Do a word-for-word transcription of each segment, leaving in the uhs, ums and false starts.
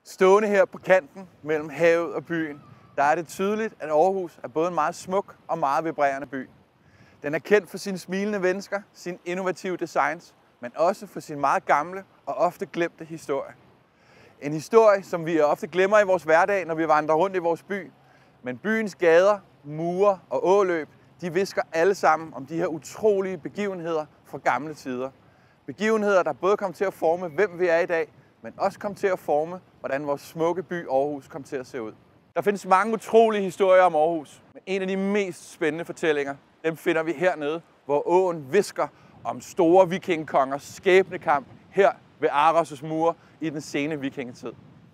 Stående her på kanten mellem havet og byen, der er det tydeligt, at Aarhus er både en meget smuk og meget vibrerende by. Den er kendt for sine smilende mennesker, sine innovative designs, men også for sin meget gamle og ofte glemte historie. En historie, som vi ofte glemmer i vores hverdag, når vi vandrer rundt i vores by. Men byens gader, mure og åløb, de visker alle sammen om de her utrolige begivenheder fra gamle tider. Begivenheder, der både kom til at forme, hvem vi er i dag, men også kom til at forme, hvordan vores smukke by Aarhus kom til at se ud. Der findes mange utrolige historier om Aarhus, men en af de mest spændende fortællinger, dem finder vi hernede, hvor åen visker om store vikingekongers skæbnekamp her ved Aros' mure i den sene vikingetid.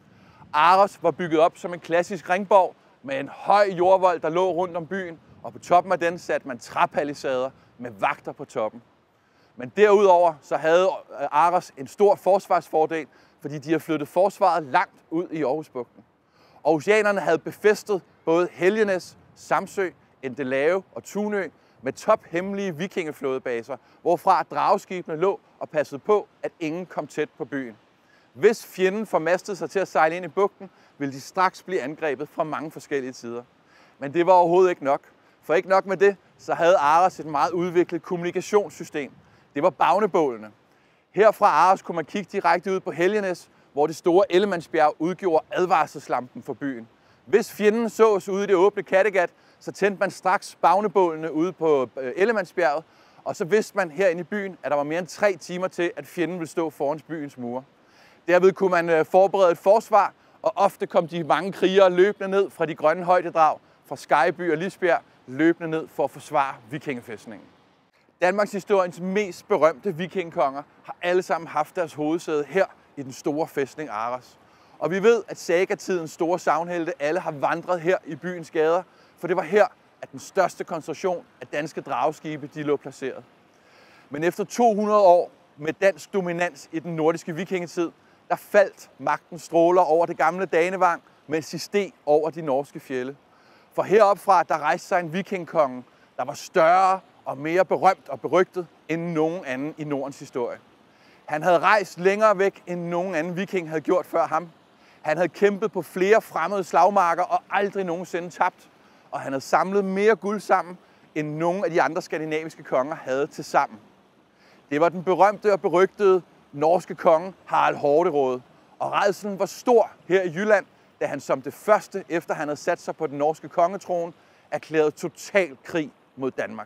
Aros var bygget op som en klassisk ringborg med en høj jordvold, der lå rundt om byen, og på toppen af den satte man træpalisader med vagter på toppen. Men derudover så havde Aros en stor forsvarsfordel, fordi de har flyttet forsvaret langt ud i Aarhusbugten. Aarhusianerne havde befæstet både Helgenæs, Samsø, Endelave og Tunø med tophemmelige vikingeflådebaser, hvorfra drageskibene lå og passede på, at ingen kom tæt på byen. Hvis fjenden formastede sig til at sejle ind i bugten, ville de straks blive angrebet fra mange forskellige sider. Men det var overhovedet ikke nok. For ikke nok med det, så havde Aros et meget udviklet kommunikationssystem. Det var bagnebålene. Herfra Aros kunne man kigge direkte ud på Helgenæs, hvor det store Ellemandsbjerg udgjorde advarselslampen for byen. Hvis fjenden sås ude i det åbne Kattegat, så tændte man straks bagnebålene ude på Ellemandsbjerget, og så vidste man herinde i byen, at der var mere end tre timer til, at fjenden ville stå foran byens mure. Derved kunne man forberede et forsvar, og ofte kom de mange krigere løbende ned fra de grønne højdedrag, fra Skejby og Lisbjerg, løbende ned for at forsvare vikingefæstningen. Danmarks historiens mest berømte vikingkonger har alle sammen haft deres hovedsæde her i den store fæstning Aros. Og vi ved, at sagatidens store sagnhelte alle har vandret her i byens gader, for det var her, at den største koncentration af danske drageskibe de lå placeret. Men efter to hundrede år med dansk dominans i den nordiske vikingetid, der faldt magtens stråler over det gamle Danevang, mens de steg over de norske fjelde. For heropfra, der rejste sig en vikingkonge, der var større og mere berømt og berygtet end nogen anden i Nordens historie. Han havde rejst længere væk, end nogen anden viking havde gjort før ham. Han havde kæmpet på flere fremmede slagmarker og aldrig nogensinde tabt. Og han havde samlet mere guld sammen, end nogen af de andre skandinaviske konger havde til sammen. Det var den berømte og berygtede norske konge Harald Hårderåde. Og rædslen var stor her i Jylland, da han som det første, efter han havde sat sig på den norske kongetrone, erklærede total krig mod Danmark.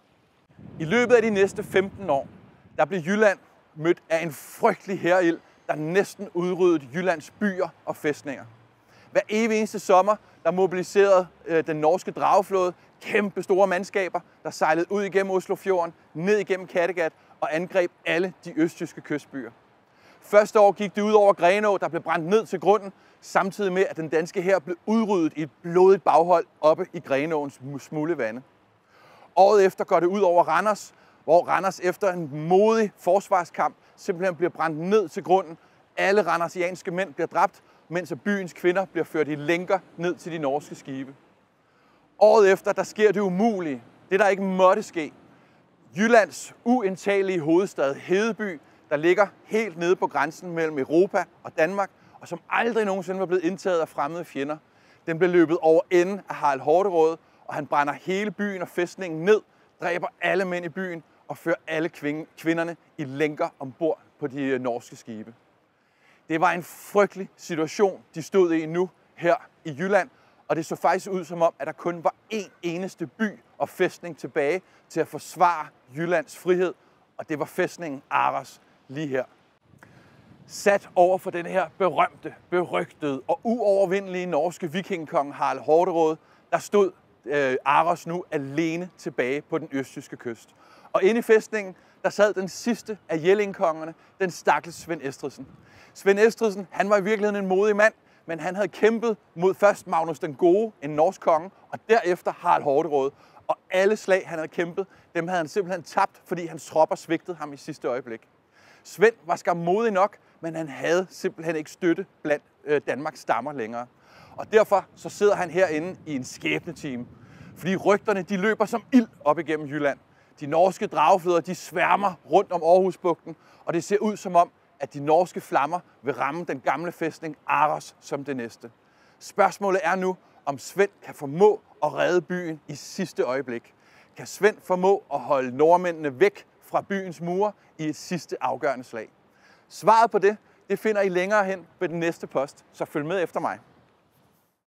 I løbet af de næste femten år, der blev Jylland mødt af en frygtelig hærild, der næsten udryddede Jyllands byer og fæstninger. Hver evig eneste sommer, der mobiliserede øh, den norske drageflåde kæmpe store mandskaber, der sejlede ud igennem Oslofjorden, ned igennem Kattegat og angreb alle de østjyske kystbyer. Første år gik det ud over Grenaa, der blev brændt ned til grunden, samtidig med, at den danske hær blev udryddet i et blodigt baghold oppe i Grenåens smule vande. Året efter går det ud over Randers, hvor Randers efter en modig forsvarskamp simpelthen bliver brændt ned til grunden. Alle randersianske mænd bliver dræbt, mens byens kvinder bliver ført i lænker ned til de norske skibe. Året efter, der sker det umulige, det der ikke måtte ske. Jyllands uindtagelige hovedstad Hedeby, der ligger helt nede på grænsen mellem Europa og Danmark, og som aldrig nogensinde var blevet indtaget af fremmede fjender. Den blev løbet over ende af Harald Hårderåde, og han brænder hele byen og fæstningen ned, dræber alle mænd i byen og fører alle kvinderne i lænker ombord på de norske skibe. Det var en frygtelig situation, de stod i nu her i Jylland, og det så faktisk ud som om, at der kun var én eneste by og fæstning tilbage til at forsvare Jyllands frihed, og det var fæstningen Aros lige her. Sat over for den her berømte, berygtede og uovervindelige norske vikingkonge Harald Hårderåde, der stod øh, Aros nu alene tilbage på den østjyske kyst. Og inde i fæstningen, der sad den sidste af Jellingkongerne, den stakkels Svend Estridsen. Svend Estridsen, han var i virkeligheden en modig mand, men han havde kæmpet mod først Magnus den Gode, en norsk konge, og derefter Harald Hårderåde. Og alle slag, han havde kæmpet, dem havde han simpelthen tabt, fordi hans tropper svigtede ham i sidste øjeblik. Svend var skam modig nok, men han havde simpelthen ikke støtte blandt øh, Danmarks stammer længere. Og derfor så sidder han herinde i en skæbnetime, fordi rygterne de løber som ild op igennem Jylland. De norske drageflåder de sværmer rundt om Aarhusbugten, og det ser ud som om, at de norske flammer vil ramme den gamle fæstning Aros som det næste. Spørgsmålet er nu, om Svend kan formå at redde byen i sidste øjeblik. Kan Svend formå at holde nordmændene væk fra byens mure i et sidste afgørende slag? Svaret på det, det finder I længere hen ved den næste post, så følg med efter mig.